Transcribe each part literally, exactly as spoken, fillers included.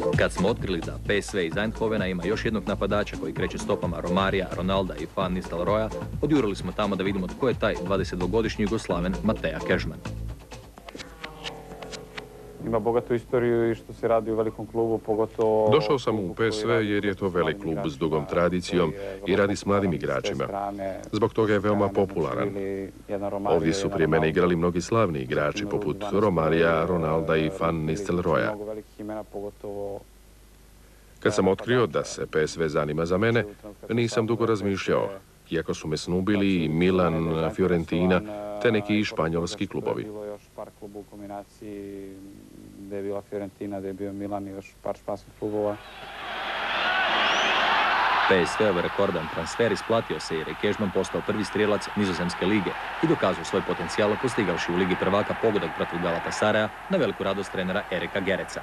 Kad smo otkrili da P S V iz Eindhovena ima još jednog napadača koji kreće stopama Romarija, Ronalda i Van Nistelrooya, odjurili smo tamo da vidimo tko je taj dvadesetdvogodišnji Jugoslaven Mateja Kežman. Ima bogatu istoriju i što se radi u velikom klubu, pogotovo... Došao sam u P S V jer je to velik klub s dugom tradicijom i radi s mladim igračima. Zbog toga je veoma popularan. Ovdje su prije mene igrali mnogi slavni igrači poput Romarija, Ronalda i Van Nistelrooya. Kad sam otkrio da se P S V zanima za mene, nisam dugo razmišljao, iako su me snubili i Milan, Fiorentina, te neki španjolski klubovi. Gdje je bila Fiorentina, gdje je bio Milan i još par španskih klubova. P S V-ov rekordan transfer isplatio se jer je Kežman postao prvi strijelac Nizozemske lige i dokazao svoj potencijal postigavši u Ligi prvaka pogodak protiv Galatasaraja na veliku radost trenera Erika Gereca.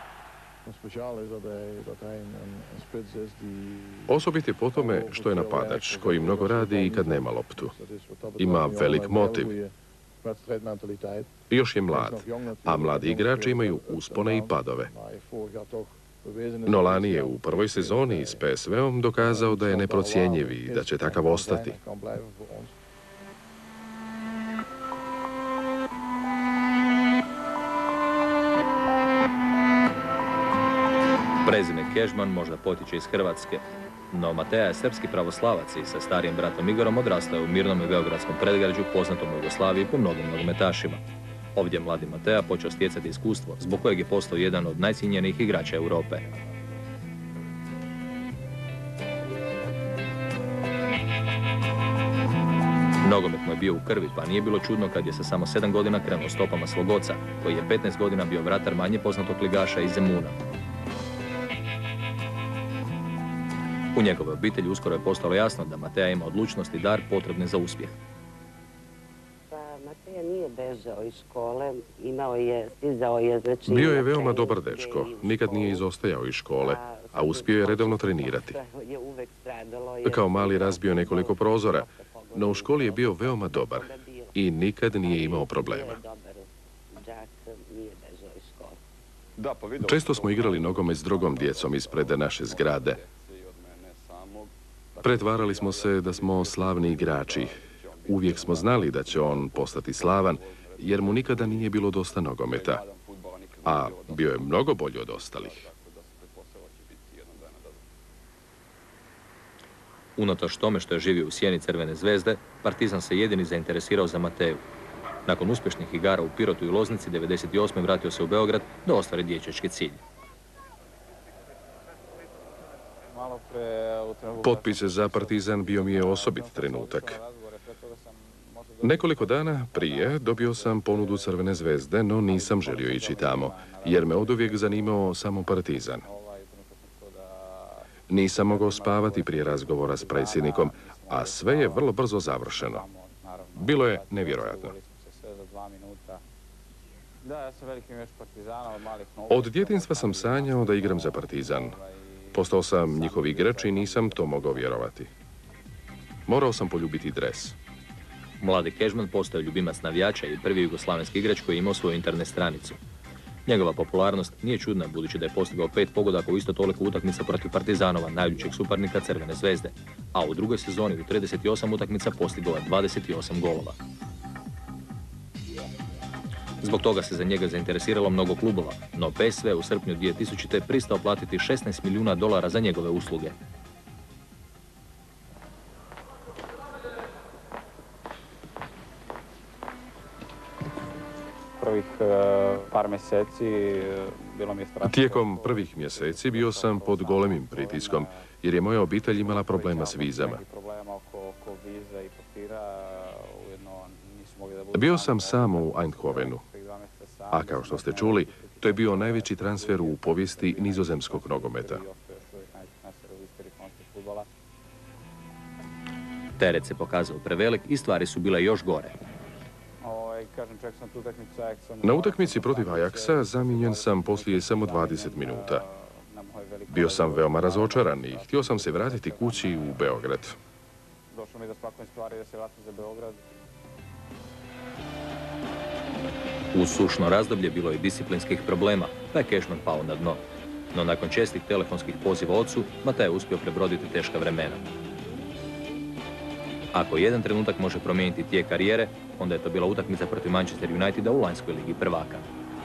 Osobit je po tome što je napadač koji mnogo radi i kad nema loptu. Ima velik motiv. Još je mlad, a mladi igrači imaju uspone i padove. No lani je u prvoj sezoni s P S V-om dokazao da je neprocjenjiv i da će takav ostati. Prezime Kežman možda potiče iz Hrvatske, no Mateja je srpski pravoslavac i sa starijim bratom Igorom odrastao u mirnom i beogradskom predgrađu poznatom u Jugoslaviji po mnogim nogometašima. Ovdje mladi Mateja počeo stjecati iskustvo, zbog kojeg je postao jedan od najcijenjenijih igrača Europe. Nogomet mu je bio u krvi, pa nije bilo čudno kad je sa samo sedam godina krenuo stopama svog oca, koji je petnaest godina bio vratar manje poznatog ligaša iz Zemuna. U njegove obitelji uskoro je postalo jasno da Mateja ima odlučnost i dar potrebne za uspjeh. Mateja nije bežao iz škole, imao je, stizao je, znači... Bio je veoma dobar dečko, nikad nije izostajao iz škole, a uspio je redovno trenirati. Kao mali razbio nekoliko prozora, no u školi je bio veoma dobar i nikad nije imao problema. Često smo igrali nogomet s drugom djecom ispred naše zgrade. Pretvarali smo se da smo slavni igrači. Uvijek smo znali da će on postati slavan, jer mu nikada nije bilo dosta nogometa. A bio je mnogo bolji od ostalih. Unatoč tome što je živio u sjeni Crvene zvezde, Partizan se jedini zainteresirao za Mateju. Nakon uspješnih igara u Pirotu i Loznici, devedeset osme vratio se u Beograd da ostvari dječački cilj. Potpis za Partizan bio mi je osobit trenutak. Nekoliko dana prije dobio sam ponudu Crvene zvezde, no nisam želio ići tamo, jer me oduvijek zanimao samo Partizan. Nisam mogao spavati prije razgovora s predsjednikom, a sve je vrlo brzo završeno. Bilo je nevjerojatno. Od djetinjstva sam sanjao da igram za Partizan. Postao sam njihov igrač i nisam to mogao vjerovati. Morao sam poljubiti dres. Mladi Kežman postao ljubimac navijača i prvi jugoslavenski igrač koji je imao svoju internet stranicu. Njegova popularnost nije čudna budući da je postigao pet pogodaka u isto toliko utakmica protiv Partizanova, najljućeg suparnika Crvene zvezde, a u drugoj sezoni u trideset osam utakmica postigao je dvadeset osam golova. Zbog toga se za njega zainteresiralo mnogo klubova, no P S V u srpnju dvije tisućite pristao platiti šesnaest milijuna dolara za njegove usluge. Prvih par mjeseci bilo mi je strašno. Tijekom prvih mjeseci bio sam pod golemim pritiskom, jer je moja obitelj imala problema s vizama. Bio sam sam u Eindhovenu, a kao što ste čuli, to je bio najveći transfer u povijesti nizozemskog nogometa. Teret se pokazao prevelik i stvari su bile još gore. Na utakmici protiv Ajaxa zamijenjen sam poslije samo dvadeset minuta. Bio sam veoma razočaran i htio sam se vratiti kući u Beograd. Došlo mi do spakojne stvari da se vratim za Beograd. U sušno razdoblje bilo je disciplinskih problema, pa je Kežman pao na dno. No nakon čestih telefonskih poziva ocu, Matej je uspio prebroditi teška vremena. Ako jedan trenutak može promijeniti tijek karijere, onda je to bila utakmica protiv Manchester Uniteda u lanjskoj ligi prvaka.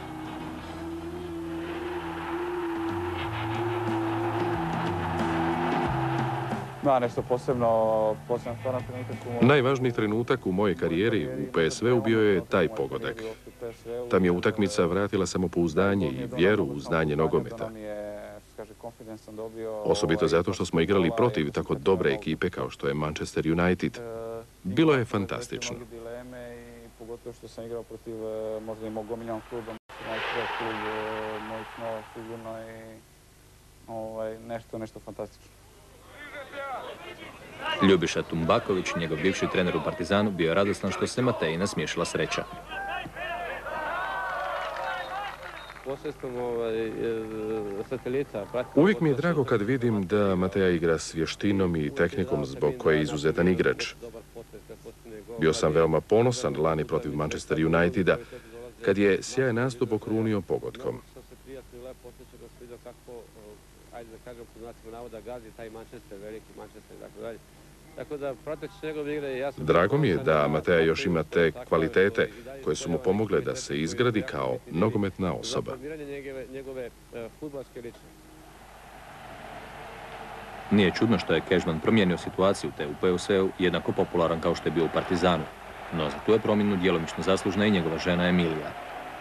Da, nešto posebno, posebno stvaran trenutak u mojoj... Najvažniji trenutak u mojoj karijeri u P S V-u bio je taj pogodak. Ta mi je utakmica vratila samopouzdanje i vjeru u znanje nogometa. Osobito zato što smo igrali protiv tako dobre ekipe kao što je Manchester United. Bilo je fantastično. Pogotovo što sam igrao protiv možda i mog omiljenog kluba, klub mojih snova sigurno i nešto, nešto fantastično. Ljubiša Tumbaković, njegov bivši trener u Partizanu, bio je radostan što se Mateji nasmiješila sreća. Uvijek mi je drago kad vidim da Mateja igra s vještinom i tehnikom zbog koje je izuzetan igrač. Bio sam veoma ponosan lani protiv Manchester Uniteda, kad je sjajan nastup okrunio pogodkom. Drago mi je da Mateja još ima te kvalitete koje su mu pomogle da se izgradi kao nogometna osoba. Nije čudno što je Kežman promijenio situaciju te u P S V-u jednako popularan kao što je bio u Partizanu, no za tu je promjenu djelomično zaslužna i njegova žena Emilija.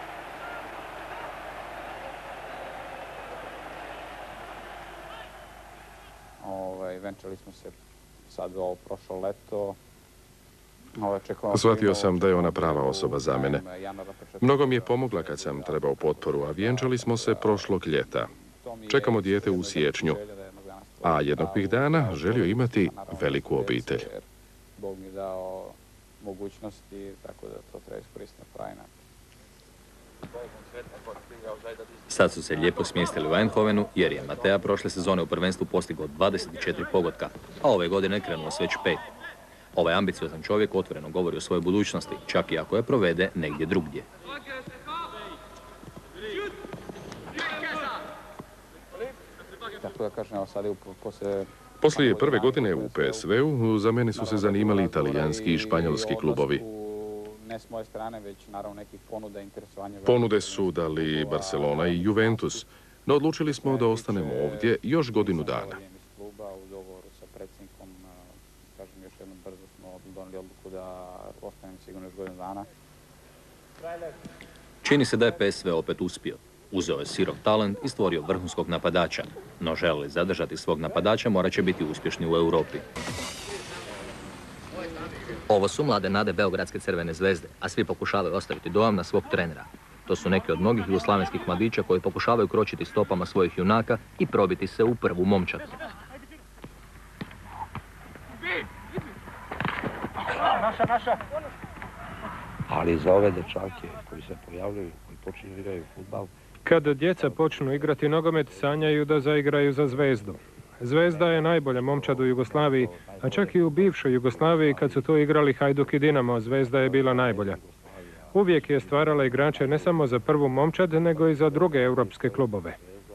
Venčali smo se sad ovo prošlo leto. Shvatio sam da je ona prava osoba za mene. Mnogo mi je pomogla kad sam trebao potporu, a vjenčali smo se prošlog ljeta. Čekamo dijete u siječnju, a jednog tih dana želio imati veliku obitelj. Bog mi dao mogućnosti, tako da to treba iskoristiti na pravi način. Sad su se lijepo smjestili u Eindhovenu jer je Mateja prošle sezone u prvenstvu postigao dvadeset četiri pogotka, a ove godine krenulo s već pet. Ovaj ambiciozan čovjek otvoreno govori o svojoj budućnosti, čak i ako je provede negdje drugdje. Tako da kažem, evo sad je poslije... Poslije prve godine u P S V-u za mene su se zanimali italijanski i španjolski klubovi. Ne s moje strane, već naravno nekih ponuda, interesovanja. Ponude su dali Barcelona i Juventus, no odlučili smo da ostanemo ovdje još godinu dana. U dogovoru sa predsjednikom, kažem još jednom brzo smo donijeli odluku da ostanemo sigurno još godinu dana. Čini se da je P S V opet uspio. Uzeo je sirov talent i stvorio vrhunskog napadača, no želi zadržati svog napadača morat će biti uspješni u Europi. Ovo su mlade nade Beogradske Crvene zvezde, a svi pokušavaju ostaviti dojam na svog trenera. To su neki od mnogih jugoslavenskih mladića koji pokušavaju kročiti stopama svojih junaka i probiti se u prvu momčad. Naša, naša. Ali za ove dečake koji se pojavljaju, koji počinju igraju fudbal... Kada djeca počnu igrati nogomet, sanjaju da zaigraju za Zvezdu. Zvezda je najbolja momčad u Jugoslaviji, a čak i u bivšoj Jugoslaviji kad su to igrali Hajduk i Dinamo, Zvezda je bila najbolja. Uvijek je stvarala igrače ne samo za prvu momčad, nego i za druge europske klubove.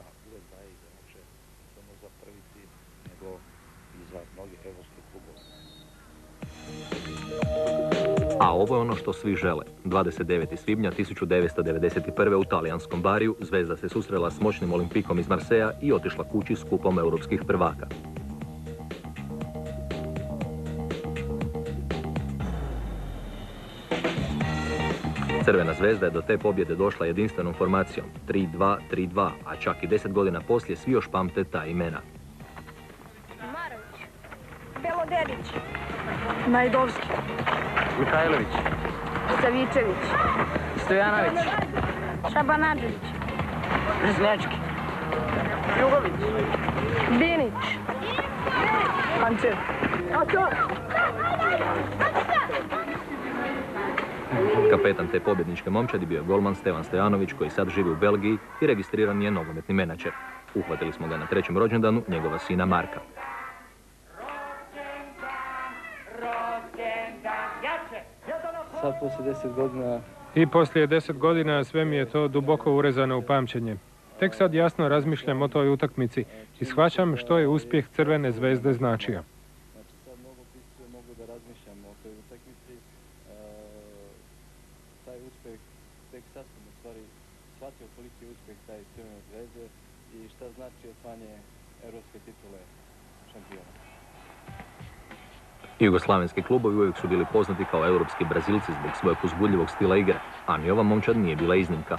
A ovo je ono što svi žele. dvadeset devetog svibnja tisuću devetsto devedeset prve. u talijanskom Bariju Zvezda se susrela s moćnim Olimpikom iz Marseja i otišla kući s kupom europskih prvaka. Crvena zvezda je do te pobjede došla jedinstvenom formacijom tri dva tri dva, a čak i deset godina poslije svi još pamte ta imena. Marović, Belodedić, Najdovski, Mihajlović, Savičević, Stojanović, Šabanadžević, Žnjački, Jugović, Dinić, Pančev. Kapetan te pobjedničke momčadi bio je golman Stevan Stojanović koji sad živi u Belgiji i registriran je nogometni menadžer. Uhvatili smo ga na trećem rođendanu njegova sina Marka. sad poslije deset godina... I poslije deset godina sve mi je to duboko urezano u pamćenje. Tek sad jasno razmišljam o toj utakmici i shvaćam što je uspjeh Crvene zvezde značio. Znači sad mnogo pisuje, mogu da razmišljam o toj utakmici. Taj uspjeh, tek sad sam u stvari shvatio koliki je uspjeh taj Crvene zvezde i šta znači osvajanje europske titule šampiona. Jugoslavenski klubovi uvijek su bili poznati kao europski Brazilci zbog svojeg uzbudljivog stila igre, a ni ova momčad nije bila iznimka.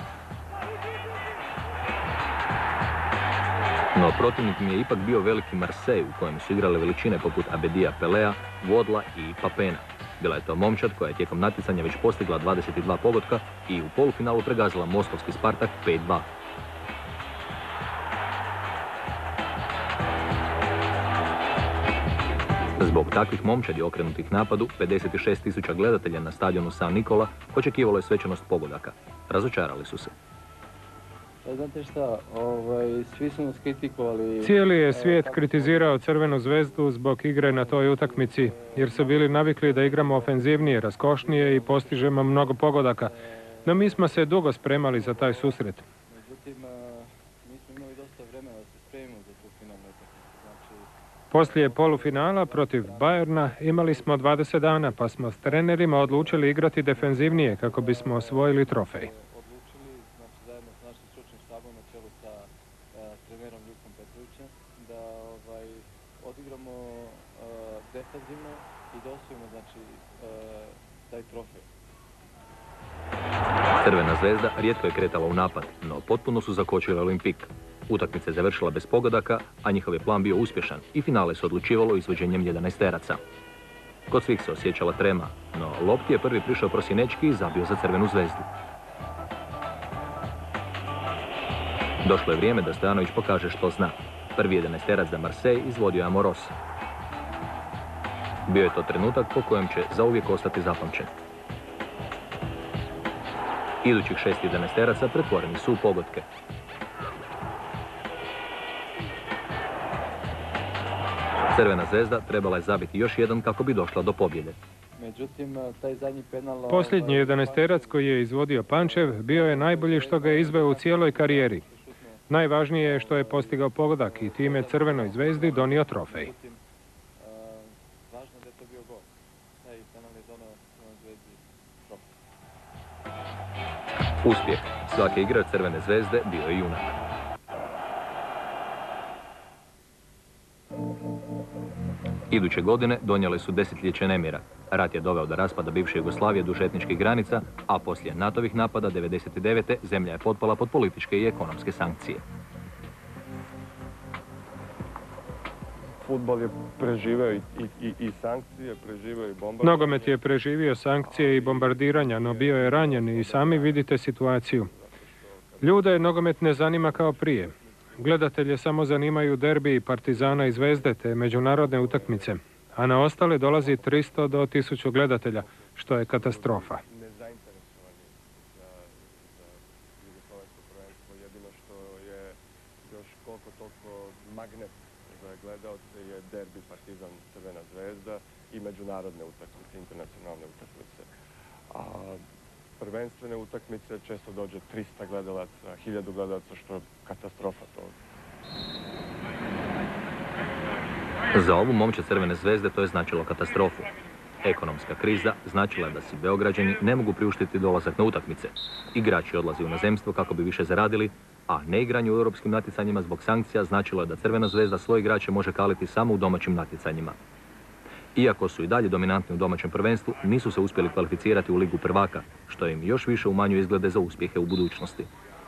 No protivnik mi je ipak bio veliki Marseille u kojem su igrale veličine poput Abedija Pelea, Vodla i Papena. Bila je to momčad koja je tijekom natjecanja već postigla dvadeset dva pogotka i u polufinalu pregazila moskovski Spartak pet dva. Zbog takvih momčadi okrenutih napadu, pedeset šest tisuća gledatelja na stadionu San Nikola očekivalo je svečanost pogodaka. Razočarali su se. Znate šta, ovaj, svi su nas kritikovali... Cijeli je svijet kritizirao Crvenu zvezdu zbog igre na toj utakmici, jer su bili navikli da igramo ofenzivnije, raskošnije i postižemo mnogo pogodaka. No mi smo se dugo spremali za taj susret. Međutim, mi smo imali dosta vremena da se spremimo za tu finalnu utakmicu. Znači... Poslije polufinala protiv Bayerna imali smo dvadeset dana, pa smo s trenerima odlučili igrati defenzivnije kako bismo osvojili trofej. Da ovaj, odigramo uh, defenzivno i da osvojimo znači, uh, taj trofej. Crvena zvezda rijetko je kretala u napad, no potpuno su zakočili Olimpik. Utakmica je završila bez pogodaka, a njihov je plan bio uspješan i finale se odlučivalo izvođenjem jedanaesteraca. Kod svih se osjećala trema, no lopti je prvi prišao Prosinečki i zabio za Crvenu zvezdu. Došlo je vrijeme da Stojanović pokaže što zna. Prvi jedanaesterac za Marseille izvodio je Amoros. Bio je to trenutak po kojem će zauvijek ostati zapamćen. Idućih šest jedanaesteraca pretvoreni su u pogodke. Crvena zvezda trebala je zabiti još jedan kako bi došla do pobjede. Međutim, taj zadnji penal... Posljednji jedanaesterac koji je izvodio Pančev bio je najbolji što ga je izveo u cijeloj karijeri. Najvažnije je što je postigao pogodak i time Crvenoj zvezdi donio trofej. Uspjeh svake igre Crvene zvezde bio je junak. Iduće godine donijeli su desetljeće nemira. Rat je doveo do raspada bivše Jugoslavije duž etničkih granica, a poslije natovih napada devedeset devete zemlja je potpala pod političke i ekonomske sankcije. Fudbal je preživeo i, i, i sankcije, preživeo i bombardiranje. Nogomet je preživio sankcije i bombardiranja, no bio je ranjen i sami vidite situaciju. Ljude nogomet ne zanima kao prije. Gledatelje samo zanimaju derbi Partizana i Zvezde te međunarodne utakmice, a na ostale dolazi tristo do tisuću gledatelja, što je katastrofa. Nezainteresovani za, za jugoslovensko prvenstvo, jedino što je još koliko toliko magnet za gledalce je derbi Partizan Crvena zvezda i međunarodne utakmice, internacionalne utakmice. A prvenstvene utakmice često dođe trista gledalaca, hiljadu gledalaca, što je katastrofa toga. Za ovu momčad Crvene zvezde to je značilo katastrofu. Ekonomska kriza značila je da si Beograđani ne mogu priuštiti dolazak na utakmice. Igrači odlaze u inozemstvo kako bi više zaradili, a neigranje u europskim natjecanjima zbog sankcija značilo je da Crvena zvezda svoje igrače može kaliti samo u domaćim natjecanjima. Iako su i dalje dominantni u domaćem prvenstvu, nisu se uspjeli kvalificirati u Ligu prvaka, što im još više umanjuje izglede za uspjehe u budućnosti.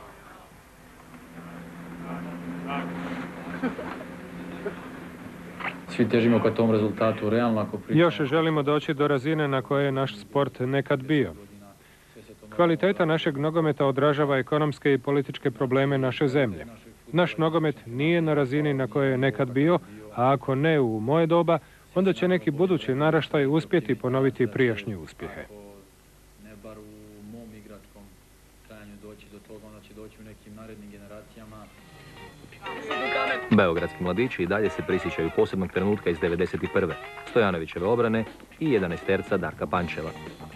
Svi težimo ka tom rezultatu, realno ako pričamo... Još želimo doći do razine na koje je naš sport nekad bio. Kvaliteta našeg nogometa odražava ekonomske i političke probleme naše zemlje. Naš nogomet nije na razini na kojoj je nekad bio, a ako ne u moje doba, onda će neki budući naraštaj uspjeti ponoviti prijašnje uspjehe. Ne bar u mom igračkom trajanju doći do toga, onda će doći u nekim narednim generacijama. Beogradski mladići i dalje se prisjećaju posebnog trenutka iz devedeset prve. Stojanovićeve obrane i jedanaesterca Darka Pančeva.